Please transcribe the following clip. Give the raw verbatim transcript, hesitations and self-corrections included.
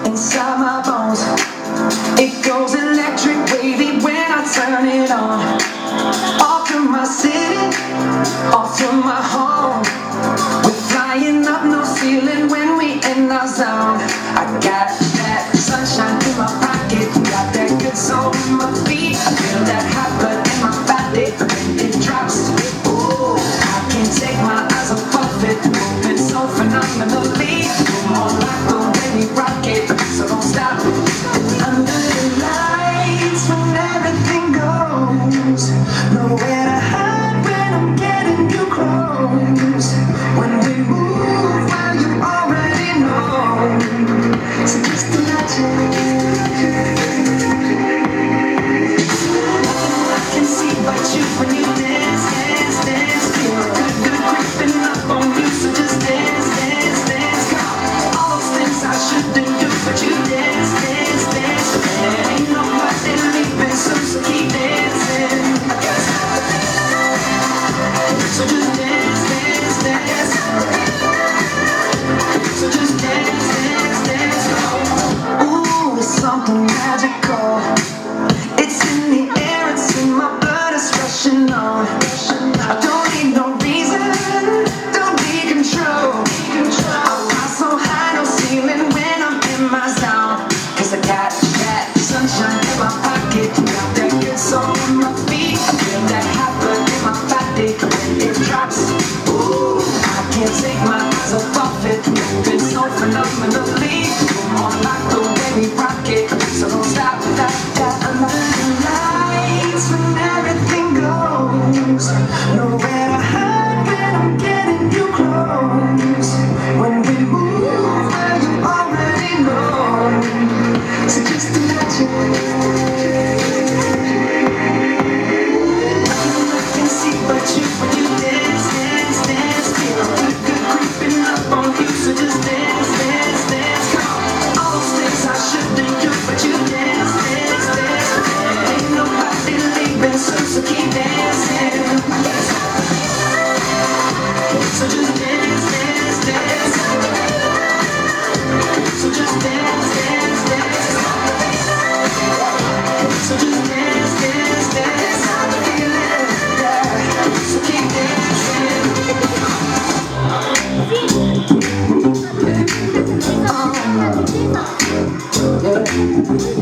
inside my bones. It goes electric wavy when I turn it on. Off from my city, off from my home. We're flying up no ceiling when we in our zone. I got that sunshine in my pocket, got that good soul in my feet. I feel that hot blood in my body when it drops. Ooh, I can't take my eyes off it, moving so phenomenally. Come on, like the way we rock it, so don't stop. Under the lights when everything goes, nowhere to hide when I'm getting you close. When we move, well you already know. So just imagine. Nothing I can see but you when you dance, dance, dance. Feel good, good creeping up on you, so just dance, dance, dance. Come on, all those things I shouldn't do, but you dance, dance, dance. There ain't nobody leaving soon, so keep dancing. So just dance, dance, dance. So just dance, dance, dance. Ooh, it's something magical. It's in the air, it's in my blood, it's rushing on. I don't need no reason, don't need control. I fly so high, no ceiling when I'm in my zone. Cause I got that sunshine in my pocket, got that good soul in my feet. I feel that hot blood in my body when it drops. Ooh, I can't take my eyes off it, moving so phenomenally. Come on, like the way we rock it, so don't stop. That, that, under the lights when everything goes, nowhere to hide when I'm getting you close. When we move, well you already know. So just imagine. Nothing I can see but you when you dance, dance, dance. Feel good, good creeping up on you, so just dance, dance, dance. Come on, all those things I shouldn't do, but you dance, dance, dance. There ain't nobody leaving soon, so keep dancing. So just dance, dance, dance. So just dance, dance, dance. So just dance, dance, dance. Feel it, yeah. So keep dancing. Oh, yeah.